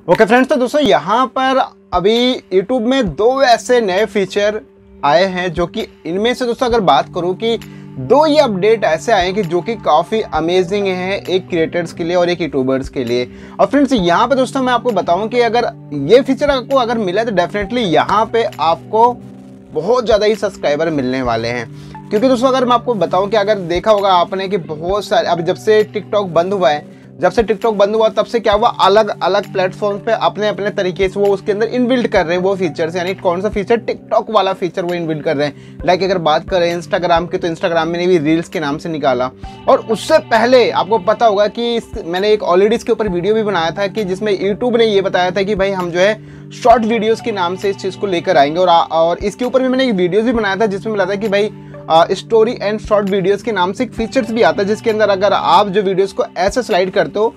Okay friends, तो दोस्तों यहाँ पर अभी YouTube में दो ऐसे नए फीचर आए हैं जो कि इनमें से दोस्तों अगर बात करूँ कि दो ये अपडेट ऐसे आए हैं कि जो कि काफ़ी अमेजिंग है, एक क्रिएटर्स के लिए और एक यूट्यूबर्स के लिए। और फ्रेंड्स यहाँ पे दोस्तों मैं आपको बताऊँ कि अगर ये फीचर आपको अगर मिला तो डेफिनेटली यहाँ पे आपको बहुत ज़्यादा ही सब्सक्राइबर मिलने वाले हैं। क्योंकि दोस्तों अगर मैं आपको बताऊँ कि अगर देखा होगा आपने कि बहुत सारे अब जब से टिकटॉक बंद हुआ तब से क्या हुआ, अलग अलग प्लेटफॉर्म पे अपने अपने तरीके से वो उसके अंदर इनबिल्ड कर रहे हैं वो फीचर्स। यानी कौन सा फीचर, टिकटॉक वाला फीचर वो इनबिल्ड कर रहे हैं। लाइक अगर बात करें इंस्टाग्राम की, तो इंस्टाग्राम में भी रील्स के नाम से निकाला। और उससे पहले आपको पता होगा कि मैंने एक ऑलरेडी इसके ऊपर वीडियो भी बनाया था कि जिसमें यूट्यूब ने ये बताया था कि भाई हम जो है शॉर्ट वीडियोज़ के नाम से इस चीज़ को लेकर आएंगे। और इसके ऊपर भी मैंने एक वीडियो भी बनाया था जिसमें मिला था कि भाई स्टोरी एंड शॉर्ट वीडियोस के नाम से एक फीचर्स भी आता है, जिसके अंदर अगर आप जो वीडियोस को ऐसे स्लाइड करते हो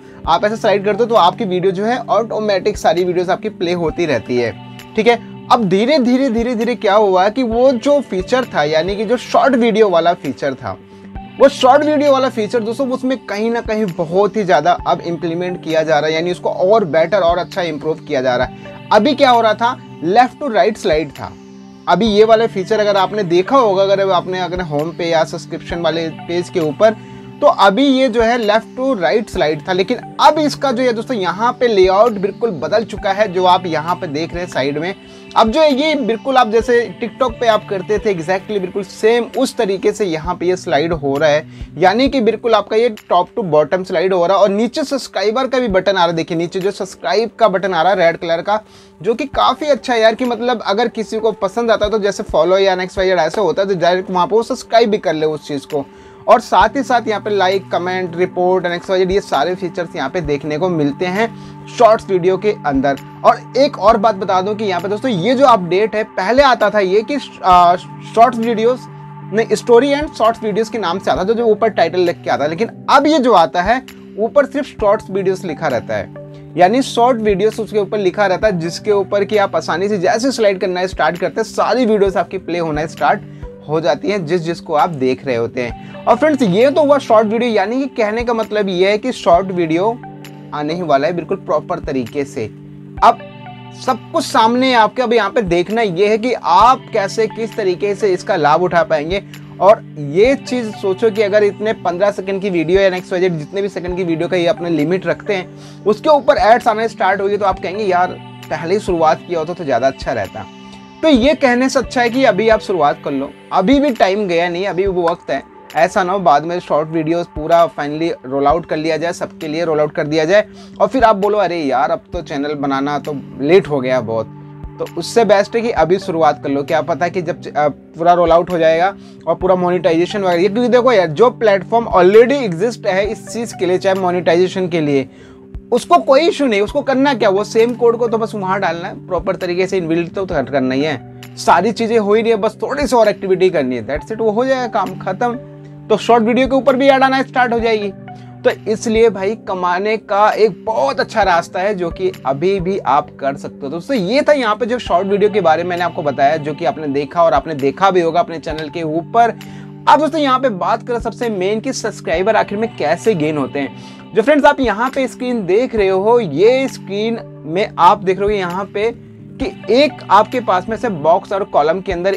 तो आपकी वीडियो जो है ऑटोमेटिक सारी वीडियोस आपकी प्ले होती रहती है। ठीक है, अब धीरे धीरे क्या हुआ कि वो जो फीचर था, यानी कि जो शॉर्ट वीडियो वाला फीचर था, वो शॉर्ट वीडियो वाला फीचर दोस्तों उसमें कहीं ना कहीं बहुत ही ज़्यादा अब इम्प्लीमेंट किया जा रहा है। यानी उसको और बेटर और अच्छा इंप्रूव किया जा रहा है। अभी क्या हो रहा था, लेफ्ट टू राइट स्लाइड था। अभी ये वाले फीचर अगर आपने देखा होगा, अगर होम पे या सब्सक्रिप्शन वाले पेज के ऊपर, तो अभी ये जो है लेफ्ट टू राइट स्लाइड था। लेकिन अब इसका जो है दोस्तों यहाँ पे लेआउट बिल्कुल बदल चुका है, जो आप यहाँ पे देख रहे हैं साइड में। अब जो है ये बिल्कुल आप जैसे टिकटॉक पे आप करते थे एग्जैक्टली बिल्कुल सेम उस तरीके से यहाँ पे ये स्लाइड हो रहा है। यानी कि बिल्कुल आपका ये टॉप टू बॉटम स्लाइड हो रहा है। और नीचे सब्सक्राइबर का भी बटन आ रहा है। देखिए नीचे जो सब्सक्राइब का बटन आ रहा है रेड कलर का, जो कि काफ़ी अच्छा है यार। कि मतलब अगर किसी को पसंद आता है तो जैसे फॉलो या नेक्स्ट वाइज ऐसे होता है तो डायरेक्ट वहाँ पर वो सब्सक्राइब भी कर ले उस चीज़ को। और साथ ही साथ यहाँ पे लाइक, कमेंट, रिपोर्ट, XYZ ये सारे फीचर्स यहाँ पे देखने को मिलते हैं शॉर्ट्स वीडियो के अंदर। और एक और बात बता दूं कि यहाँ पे दोस्तों ये जो अपडेट है, पहले आता था ये कि शॉर्ट्स वीडियोस नहीं, स्टोरी एंड शॉर्ट्स वीडियोस के नाम से आता था, जो ऊपर टाइटल लिख के आता है। लेकिन अब ये जो आता है ऊपर सिर्फ शॉर्ट्स वीडियोस लिखा रहता है। यानी शॉर्ट वीडियोस उसके ऊपर लिखा रहता है, जिसके ऊपर कि आप आसानी से जैसे स्लाइड करना स्टार्ट करते हैं सारी वीडियोस आपकी प्ले होना स्टार्ट हो जाती हैं जिसको आप देख रहे होते हैं। और फ्रेंड्स ये तो हुआ शॉर्ट वीडियो, यानी कि कहने का मतलब ये है कि शॉर्ट वीडियो आने ही वाला है बिल्कुल प्रॉपर तरीके से। अब सब कुछ सामने है आपके। अब यहाँ पे देखना ये है कि आप कैसे किस तरीके से इसका लाभ उठा पाएंगे। और ये चीज़ सोचो कि अगर इतने 15 सेकंड की वीडियो या XYZ जितने भी सेकंड की वीडियो का ये अपने लिमिट रखते हैं, उसके ऊपर एड्स आने स्टार्ट होगी तो आप कहेंगे यार पहले ही शुरुआत किया होता तो ज़्यादा अच्छा रहता। तो ये कहने से अच्छा है कि अभी आप शुरुआत कर लो। अभी भी टाइम गया नहीं, अभी वो वक्त है। ऐसा ना हो बाद में शॉर्ट वीडियोस पूरा फाइनली रोल आउट कर लिया जाए, सबके लिए रोल आउट कर दिया जाए और फिर आप बोलो अरे यार अब तो चैनल बनाना तो लेट हो गया बहुत। तो उससे बेस्ट है कि अभी शुरुआत कर लो। क्या पता कि जब पूरा रोल आउट हो जाएगा और पूरा मोनेटाइजेशन वगैरह, क्योंकि देखो यार जो प्लेटफॉर्म ऑलरेडी एग्जिस्ट है इस चीज़ के लिए, चाहे मोनेटाइजेशन के लिए, उसको कोई इशू नहीं। उसको करना क्या, वो सेम कोड को तो बस वहां डालना है, प्रॉपर तरीके से इनबिल्ड तो करना ही है। सारी चीजें हो ही रही है, बस थोड़ी सी और एक्टिविटी करनी है, दैट्स इट, वो हो जाएगा काम खत्म। तो शॉर्ट वीडियो के ऊपर भी ऐड आना स्टार्ट हो जाएगी। तो इसलिए भाई कमाने का एक बहुत अच्छा रास्ता है जो कि अभी भी आप कर सकते हो। दोस्तों ये था यहाँ पे जो शॉर्ट वीडियो के बारे में मैंने आपको बताया, जो कि आपने देखा और आपने देखा भी होगा अपने चैनल के ऊपर। अब दोस्तों यहाँ पे बात करें सबसे मेन कि सब्सक्राइबर आखिर में कैसे गेन होते हैं। जो फ्रेंड्स आप यहाँ पे स्क्रीन देख रहे हो, ये स्क्रीन में आप देख रहे हो यहाँ पे कि एक आपके पास में से बॉक्स और कॉलम के अंदर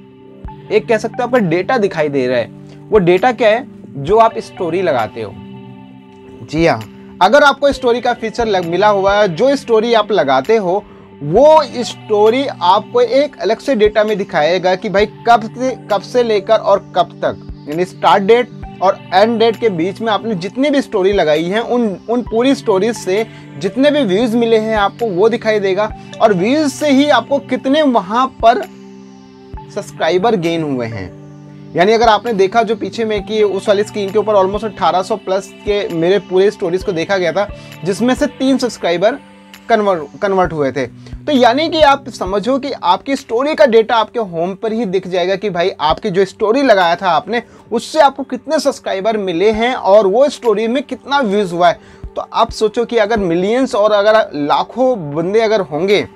एक कह सकते हो आपका डेटा दिखाई दे रहा है। वो डेटा क्या है, जो आप स्टोरी लगाते हो। जी हाँ, अगर आपको स्टोरी का फीचर मिला हुआ है, जो स्टोरी आप लगाते हो वो स्टोरी आपको एक अलग से डेटा में दिखाएगा कि भाई कब से लेकर और कब तक, यानी स्टार्ट डेट और एंड डेट के बीच में आपने जितनी भी स्टोरी लगाई है उन पूरी स्टोरीज से जितने भी व्यूज मिले हैं आपको वो दिखाई देगा। और व्यूज से ही आपको कितने वहां पर सब्सक्राइबर गेन हुए हैं। यानी अगर आपने देखा जो पीछे में कि उस वाली स्क्रीन के ऊपर ऑलमोस्ट 1800 प्लस के मेरे पूरे स्टोरीज को देखा गया था, जिसमें से 3 सब्सक्राइबर कन्वर्ट हुए थे। तो यानी कि आप समझो कि आपकी स्टोरी का डेटा आपके होम पर ही दिख जाएगा कि भाई आपकी जो स्टोरी लगाया था आपने, उससे आपको कितने सब्सक्राइबर मिले हैं और वो स्टोरी में कितना व्यूज हुआ है। तो आप सोचो कि अगर मिलियंस और अगर लाखों बंदे अगर होंगे,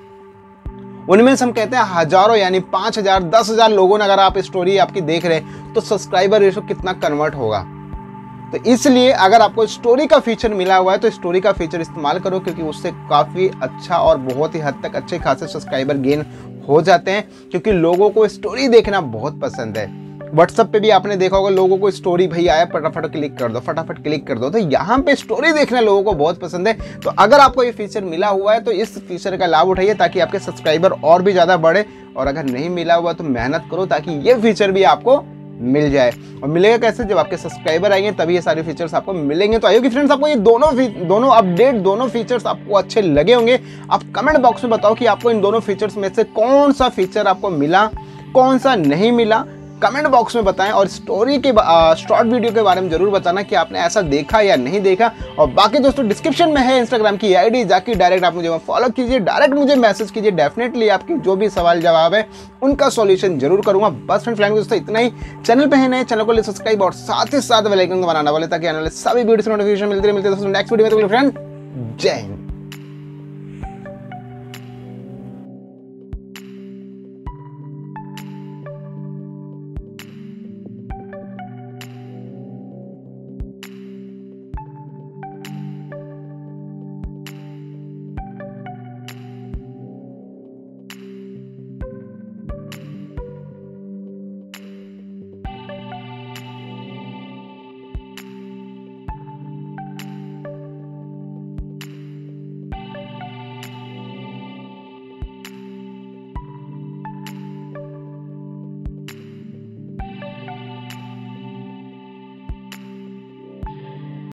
उनमें से हम कहते हैं हजारों यानी 5000 10,000 लोगों ने अगर आप स्टोरी आपकी देख रहे हैं, तो सब्सक्राइबर रेशो कितना कन्वर्ट होगा। तो इसलिए अगर आपको स्टोरी का फीचर मिला हुआ है तो स्टोरी का फीचर इस्तेमाल करो, क्योंकि उससे काफ़ी अच्छा और बहुत ही हद तक अच्छे खासे सब्सक्राइबर गेन हो जाते हैं, क्योंकि लोगों को स्टोरी देखना बहुत पसंद है। व्हाट्सएप पे भी आपने देखा होगा, लोगों को स्टोरी भाई आया फटाफट क्लिक कर दो, फटाफट क्लिक कर दो। तो यहाँ पे स्टोरी देखना लोगों को बहुत पसंद है। तो अगर आपको ये फीचर मिला हुआ है तो इस फीचर का लाभ उठाइए ताकि आपके सब्सक्राइबर और भी ज़्यादा बढ़े, और अगर नहीं मिला हुआ तो मेहनत करो ताकि ये फीचर भी आपको मिल जाए। और मिलेगा कैसे? जब आपके सब्सक्राइबर आएंगे तभी ये सारे फीचर्स आपको मिलेंगे। तो आइए कि फ्रेंड्स, आपको ये दोनों अपडेट, दोनों फीचर्स आपको अच्छे लगे होंगे। आप कमेंट बॉक्स में बताओ कि आपको इन दोनों फीचर्स में से कौन सा फीचर आपको मिला, कौन सा नहीं मिला, कमेंट बॉक्स में बताएं। और स्टोरी के शॉर्ट वीडियो के बारे में जरूर बताना कि आपने ऐसा देखा या नहीं देखा। और बाकी दोस्तों डिस्क्रिप्शन में है इंस्टाग्राम की आईडी, जाके डायरेक्ट आप मुझे फॉलो कीजिए, डायरेक्ट मुझे मैसेज कीजिए। डेफिनेटली आपकी जो भी सवाल जवाब है उनका सॉल्यूशन जरूर करूंगा। बस फ्रेंड दोस्तों इतना ही। चैनल पे है नए, चैनल को सब्सक्राइब और साथ ही साथ बेल आइकन दबाना ना भूलें ताकि आने वाले सभी वीडियो से नोटिफिकेशन मिलते रहे। मिलते दोस्तों नेक्स्ट वीडियो में। तो फ्रेंड जय हिंद।